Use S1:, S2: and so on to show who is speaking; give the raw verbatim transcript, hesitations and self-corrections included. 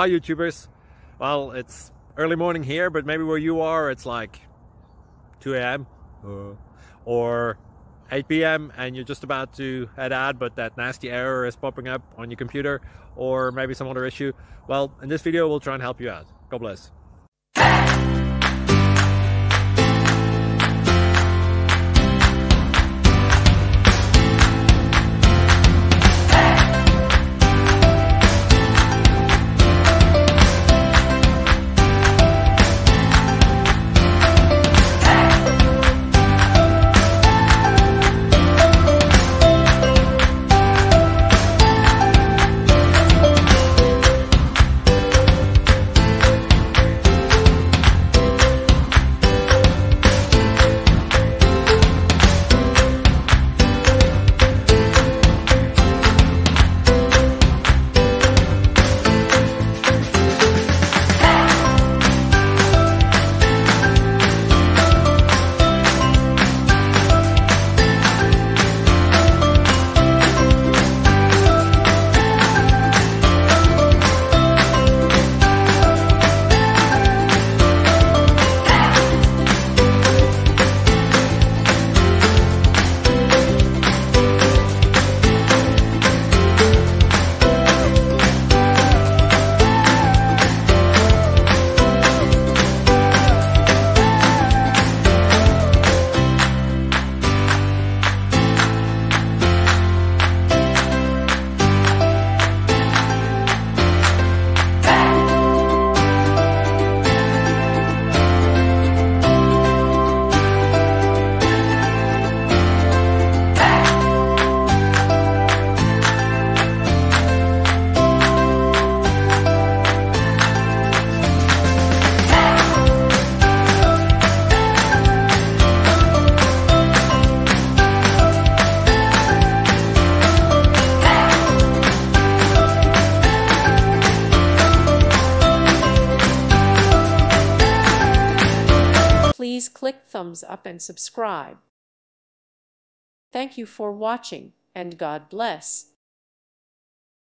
S1: Hi YouTubers. Well, it's early morning here, but maybe where you are it's like two A M uh, or eight P M and you're just about to head out, but that nasty error is popping up on your computer, or maybe some other issue. Well, in this video we'll try and help you out. God bless.
S2: Please click thumbs up and subscribe. Thank you for watching, and God bless.